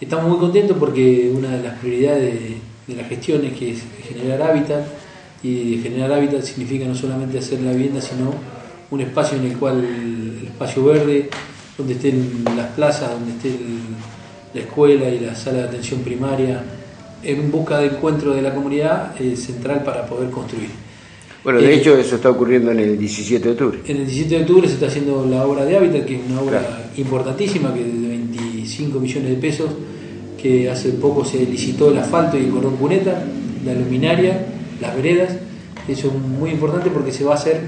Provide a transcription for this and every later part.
Estamos muy contentos porque una de las prioridades de la gestión es que es generar hábitat, y generar hábitat significa no solamente hacer la vivienda, sino un espacio en el cual el espacio verde, donde estén las plazas, donde esté la escuela y la sala de atención primaria, en busca de encuentro de la comunidad central para poder construir. Bueno, de hecho eso está ocurriendo en el 17 de octubre. En el 17 de octubre se está haciendo la obra de hábitat, que es una obra importantísima, que es de 25 millones de pesos, que hace poco se licitó el asfalto y el cordón cuneta, la luminaria, las veredas. Eso es muy importante porque se va a hacer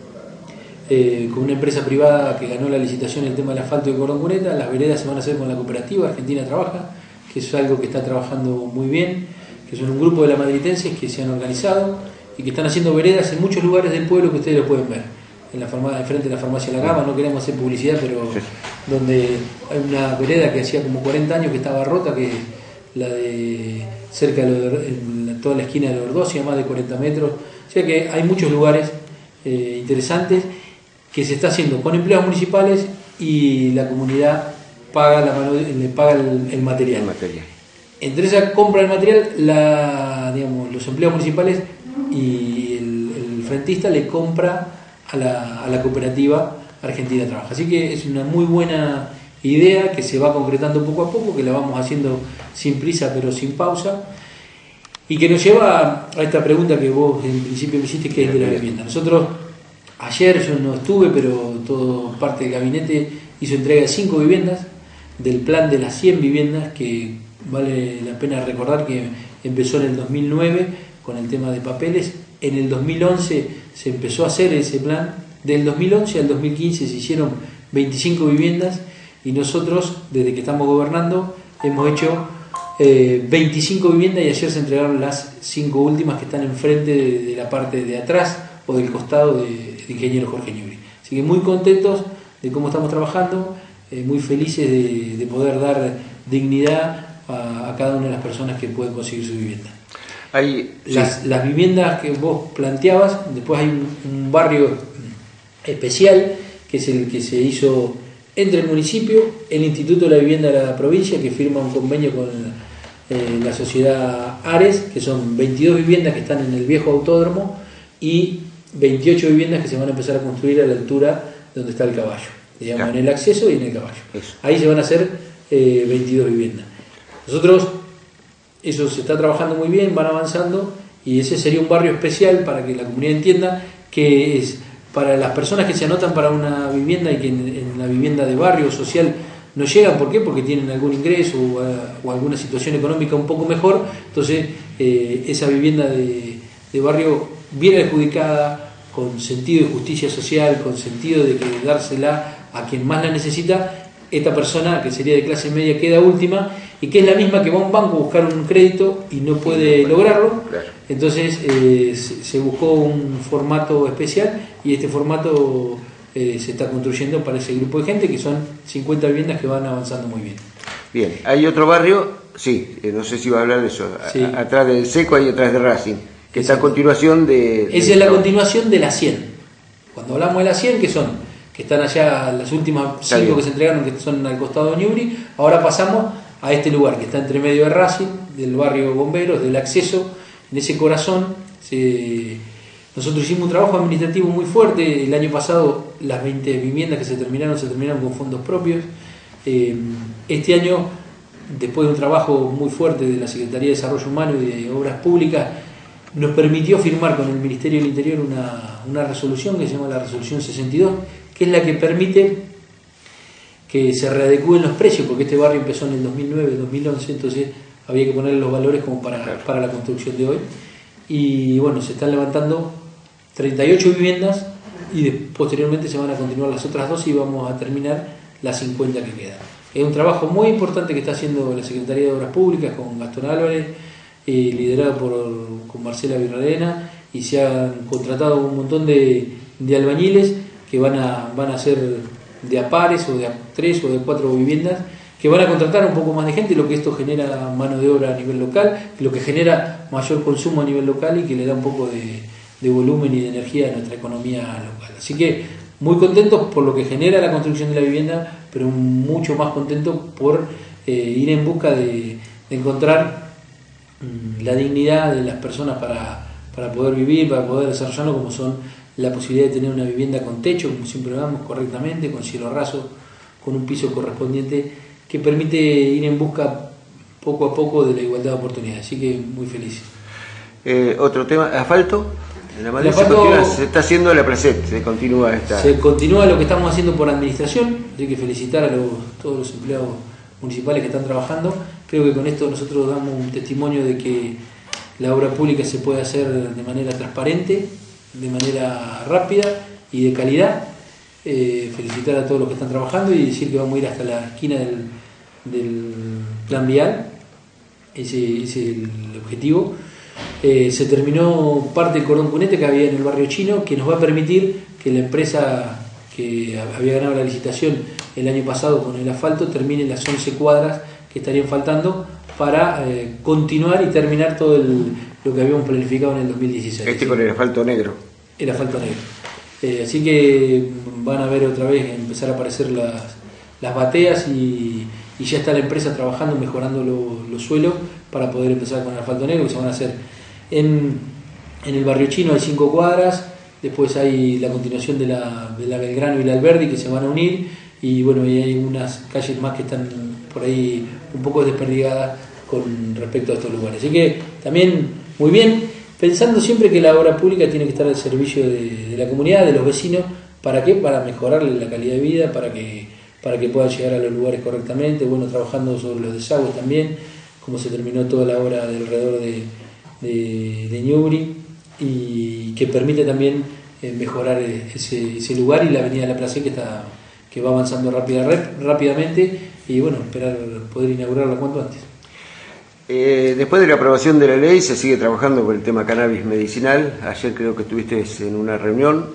con una empresa privada que ganó la licitación el tema del asfalto y el cordón cuneta. Las veredas se van a hacer con la cooperativa Argentina Trabaja, que es algo que está trabajando muy bien, que son un grupo de lamadritenses que se han organizado y que están haciendo veredas en muchos lugares del pueblo que ustedes lo pueden ver. Enfrente de la farmacia La Gama, no queremos hacer publicidad, pero donde hay una vereda que hacía como 40 años que estaba rota, que es la de cerca de toda la esquina de Ordocia, más de 40 metros. O sea que hay muchos lugares interesantes que se está haciendo con empleados municipales y la comunidad paga el material. Entre esa compra del material, los empleados municipales y el frentista le compra a la cooperativa Argentina Trabaja. Así que es una muy buena idea que se va concretando poco a poco, que la vamos haciendo sin prisa pero sin pausa, y que nos lleva a esta pregunta que vos en principio me hiciste, que es de la vivienda. Nosotros, ayer yo no estuve, pero todo parte del gabinete hizo entrega de 5 viviendas, del plan de las 100 viviendas, que vale la pena recordar que empezó en el 2009 con el tema de papeles. En el 2011 se empezó a hacer ese plan. Del 2011 al 2015 se hicieron 25 viviendas y nosotros, desde que estamos gobernando, hemos hecho 25 viviendas, y ayer se entregaron las 5 últimas que están enfrente de la parte de atrás o del costado de Ingeniero Jorge Newbery. Así que muy contentos de cómo estamos trabajando, muy felices de poder dar dignidad a cada una de las personas que pueden conseguir su vivienda. Las viviendas que vos planteabas, después hay un barrio especial que es el que se hizo entre el municipio, el Instituto de la Vivienda de la provincia, que firma un convenio con la sociedad Ares, que son 22 viviendas que están en el viejo autódromo y 28 viviendas que se van a empezar a construir a la altura donde está el caballo, digamos, en el acceso y en el caballo. Ahí se van a hacer 22 viviendas. Nosotros, eso se está trabajando muy bien, van avanzando, y ese sería un barrio especial para que la comunidad entienda que es para las personas que se anotan para una vivienda y que en la vivienda de barrio social no llegan. ¿Por qué? Porque tienen algún ingreso o alguna situación económica un poco mejor. Entonces esa vivienda de barrio viene adjudicada con sentido de justicia social, con sentido de que dársela a quien más la necesita. Esta persona, que sería de clase media, queda última, y que es la misma que va a un banco a buscar un crédito y no puede lograrlo. Entonces se buscó un formato especial, y este formato se está construyendo para ese grupo de gente, que son 50 viviendas que van avanzando muy bien. Bien, hay otro barrio, no sé si va a hablar de eso, atrás del Seco y atrás de Racing, que es a continuación de... Esa es la continuación de las 100. Cuando hablamos de las 100, que están allá las últimas 5 que se entregaron, que son al costado de Newbery, ahora pasamos a este lugar que está entre medio de Racing, del barrio Bomberos, del acceso, en ese corazón. Nosotros hicimos un trabajo administrativo muy fuerte. El año pasado las 20 viviendas que se terminaron con fondos propios. Este año, después de un trabajo muy fuerte de la Secretaría de Desarrollo Humano y de Obras Públicas, nos permitió firmar con el Ministerio del Interior una resolución que se llama la Resolución 62, que es la que permite que se readecúen los precios, porque este barrio empezó en el 2009, 2011, entonces había que ponerle los valores como para la construcción de hoy. Y bueno, se están levantando 38 viviendas, y posteriormente se van a continuar las otras 2 y vamos a terminar las 50 que quedan. Es un trabajo muy importante que está haciendo la Secretaría de Obras Públicas con Gastón Álvarez, liderado con Marcela Virradena, y se han contratado un montón de albañiles que van a ser de a pares o de a 3 o de 4 viviendas, que van a contratar un poco más de gente, lo que esto genera mano de obra a nivel local, lo que genera mayor consumo a nivel local, y que le da un poco de volumen y de energía a nuestra economía local. Así que muy contentos por lo que genera la construcción de la vivienda, pero mucho más contentos por ir en busca de encontrar la dignidad de las personas para poder vivir, para poder desarrollarlo, como son la posibilidad de tener una vivienda con techo, como siempre vamos, correctamente, con cielo raso, con un piso correspondiente, que permite ir en busca poco a poco de la igualdad de oportunidades. Así que muy feliz. Otro tema, asfalto. En la Madrid se está haciendo la Placet, se continúa lo que estamos haciendo por administración. Hay que felicitar a todos los empleados municipales que están trabajando. Creo que con esto nosotros damos un testimonio de que la obra pública se puede hacer de manera transparente, de manera rápida y de calidad. Felicitar a todos los que están trabajando y decir que vamos a ir hasta la esquina del plan vial. Ese es el objetivo. Se terminó parte del cordón cuneta que había en el barrio chino, que nos va a permitir que la empresa que había ganado la licitación el año pasado con el asfalto termine las 11 cuadras que estarían faltando para continuar y terminar todo lo que habíamos planificado en el 2016. Con el asfalto negro. El asfalto negro. Así que van a ver otra vez empezar a aparecer las bateas y ya está la empresa trabajando, mejorando los suelos para poder empezar con el asfalto negro, que se van a hacer en el barrio chino. Hay 5 cuadras, después hay la continuación de la Belgrano y la Alberdi que se van a unir, y bueno, y hay unas calles más que están por ahí un poco desperdigadas con respecto a estos lugares. Así que también muy bien, pensando siempre que la obra pública tiene que estar al servicio de la comunidad, de los vecinos. ¿Para qué? Para mejorarle la calidad de vida, para que puedan llegar a los lugares correctamente. Bueno, trabajando sobre los desagües también, como se terminó toda la obra alrededor de Ñubri, y que permite también mejorar ese lugar, y la avenida La Placet que va avanzando rápidamente, y bueno, esperar poder inaugurarla cuanto antes. Después de la aprobación de la ley se sigue trabajando con el tema cannabis medicinal. Ayer creo que estuviste en una reunión.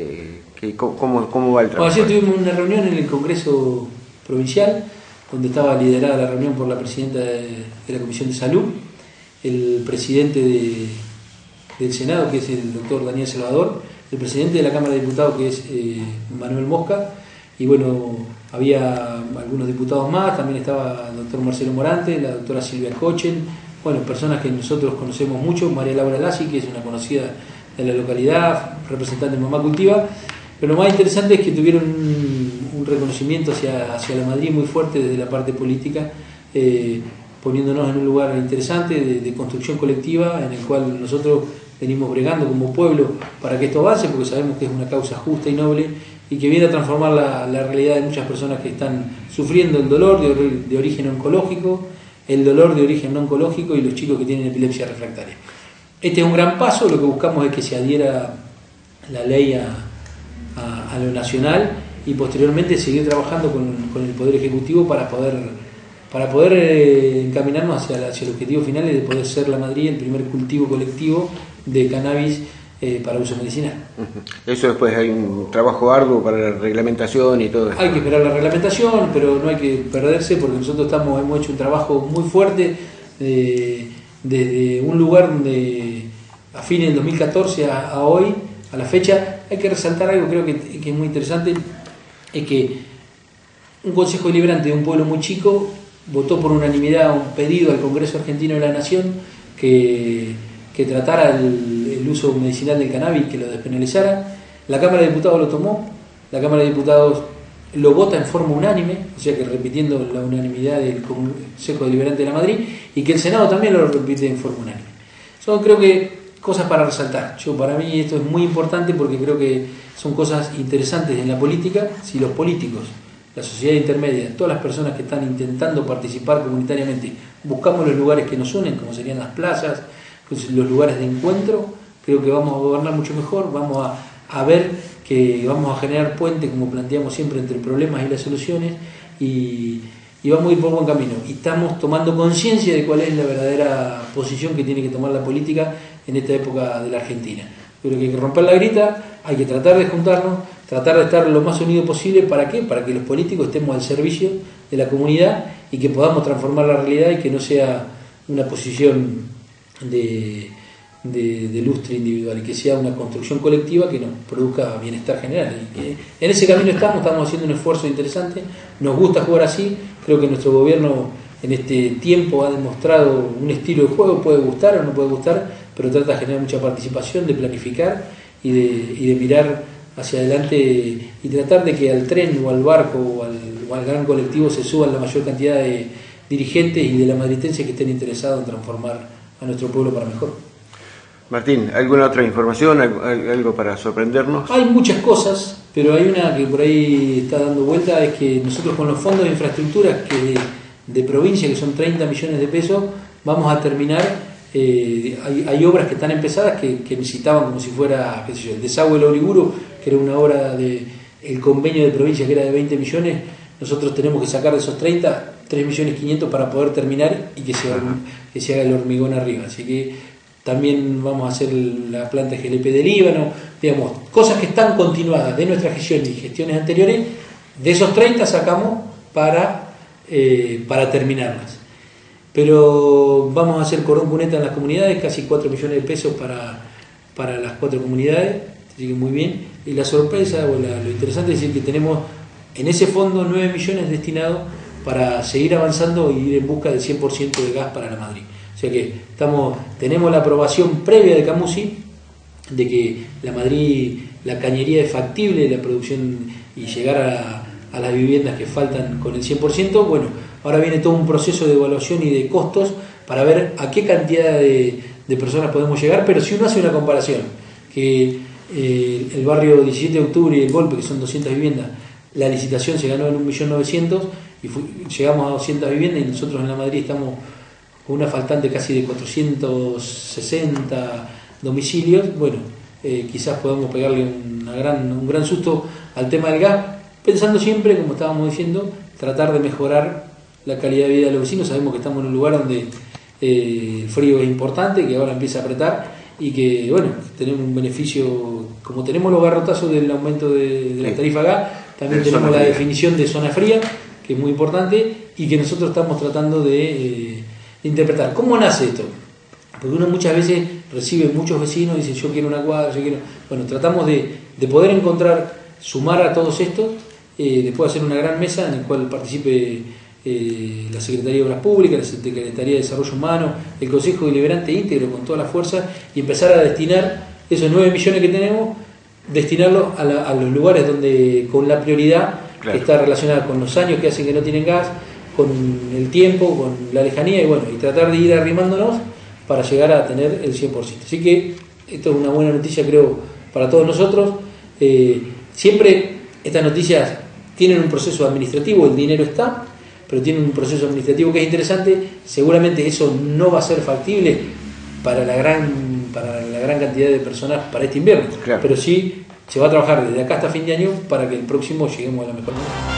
¿Cómo va el trabajo? Ayer tuvimos una reunión en el Congreso Provincial, donde estaba liderada la reunión por la presidenta de la Comisión de Salud, el presidente del Senado, que es el doctor Daniel Salvador, el presidente de la Cámara de Diputados, que es Manuel Mosca, y bueno, había algunos diputados más. También estaba el doctor Marcelo Morante, la doctora Silvia Cochen, bueno, personas que nosotros conocemos mucho, María Laura Lassi, que es una conocida de la localidad, representante de Mamá Cultiva. Pero lo más interesante es que tuvieron un reconocimiento hacia la Madrid muy fuerte desde la parte política, poniéndonos en un lugar interesante de construcción colectiva, en el cual nosotros venimos bregando como pueblo para que esto avance, porque sabemos que es una causa justa y noble, y que viene a transformar la realidad de muchas personas que están sufriendo el dolor de origen oncológico, el dolor de origen no oncológico, y los chicos que tienen epilepsia refractaria. Este es un gran paso. Lo que buscamos es que se adhiera la ley a lo nacional, y posteriormente seguir trabajando con el Poder Ejecutivo para poder encaminarnos hacia el objetivo final de poder ser la Madrid el primer cultivo colectivo de cannabis para uso medicinal. Eso después hay un trabajo arduo para la reglamentación y todo eso. Hay que esperar la reglamentación, pero no hay que perderse, porque nosotros hemos hecho un trabajo muy fuerte desde un lugar donde a fines del 2014 a hoy, a la fecha. Hay que resaltar algo, creo que es muy interesante, es que un Consejo Deliberante de un pueblo muy chico votó por unanimidad un pedido al Congreso Argentino de la Nación que tratara el uso medicinal del cannabis, que lo despenalizara. La Cámara de Diputados lo tomó, la Cámara de Diputados lo vota en forma unánime, o sea que repitiendo la unanimidad del Consejo Deliberante de la Madrid, y que el Senado también lo repite en forma unánime. Son, creo que, cosas para resaltar. Para mí esto es muy importante, porque creo que son cosas interesantes en la política. Si los políticos, la sociedad intermedia, todas las personas que están intentando participar comunitariamente, buscamos los lugares que nos unen, como serían las plazas, los lugares de encuentro, creo que vamos a gobernar mucho mejor. Vamos a ver que vamos a generar puentes, como planteamos siempre, entre problemas y las soluciones, y vamos a ir por buen camino. Y estamos tomando conciencia de cuál es la verdadera posición que tiene que tomar la política en esta época de la Argentina. Creo que hay que romper la grieta, hay que tratar de juntarnos, tratar de estar lo más unidos posible. ¿Para qué? Para que los políticos estemos al servicio de la comunidad y que podamos transformar la realidad, y que no sea una posición de lustre individual, y que sea una construcción colectiva que nos produzca bienestar general. Y en ese camino estamos haciendo un esfuerzo interesante. Nos gusta jugar así. Creo que nuestro gobierno en este tiempo ha demostrado un estilo de juego, puede gustar o no puede gustar, pero trata de generar mucha participación, de planificar y de mirar hacia adelante y tratar de que al tren o al barco o al gran colectivo se suban la mayor cantidad de dirigentes y de la madritense que estén interesados en transformar a nuestro pueblo para mejor. Martín, ¿alguna otra información, algo para sorprendernos? Hay muchas cosas, pero hay una que por ahí está dando vuelta, es que nosotros con los fondos de infraestructura que de provincia, que son 30 millones de pesos, vamos a terminar, hay obras que están empezadas que necesitaban como si fuera, qué sé yo, el desagüe del Oriburo, que era una obra el convenio de provincia que era de 20 millones, nosotros tenemos que sacar de esos 30, 3.500.000 para poder terminar y que se haga el hormigón arriba. Así que también vamos a hacer la planta GLP de Líbano, digamos, cosas que están continuadas de nuestra gestión y gestiones anteriores, de esos 30 sacamos para terminarlas. Pero vamos a hacer cordón cuneta en las comunidades, casi 4 millones de pesos para las 4 comunidades, así que muy bien. Y la sorpresa, o lo interesante es decir que tenemos en ese fondo 9 millones destinados para seguir avanzando y ir en busca del 100% de gas para la Madrid. O sea que tenemos la aprobación previa de Camusi de que la Madrid, la cañería es factible, la producción y llegar a las viviendas que faltan con el 100%. Bueno, ahora viene todo un proceso de evaluación y de costos para ver a qué cantidad de personas podemos llegar, pero si uno hace una comparación, que el barrio 17 de octubre y el Golpe, que son 200 viviendas, la licitación se ganó en 1.900.000 y llegamos a 200 viviendas y nosotros en la Madrid estamos con una faltante casi de 460 domicilios. Bueno, quizás podamos pegarle un gran susto al tema del gas, pensando siempre, como estábamos diciendo, tratar de mejorar la calidad de vida de los vecinos. Sabemos que estamos en un lugar donde el frío es importante, que ahora empieza a apretar y que, bueno, tenemos un beneficio, como tenemos los garrotazos del aumento de la tarifa gas, también tenemos la definición de zona fría, que es muy importante y que nosotros estamos tratando de interpretar. ¿Cómo nace esto? Porque uno muchas veces recibe muchos vecinos y dice yo quiero una cuadra, yo quiero... Bueno, tratamos de poder encontrar, sumar a todos estos, después hacer una gran mesa en la cual participe la Secretaría de Obras Públicas, la Secretaría de Desarrollo Humano, el Consejo Deliberante íntegro con toda la fuerza y empezar a destinar esos 9 millones que tenemos, destinarlos a los lugares donde con la prioridad que está relacionada con los años que hacen que no tienen gas, con el tiempo, con la lejanía y bueno, y tratar de ir arrimándonos para llegar a tener el 100%. Así que esto es una buena noticia, creo, para todos nosotros. Siempre estas noticias tienen un proceso administrativo, el dinero está, pero tienen un proceso administrativo que es interesante. Seguramente eso no va a ser factible para la gran cantidad de personas para este invierno, pero sí se va a trabajar desde acá hasta fin de año para que el próximo lleguemos a la mejor manera.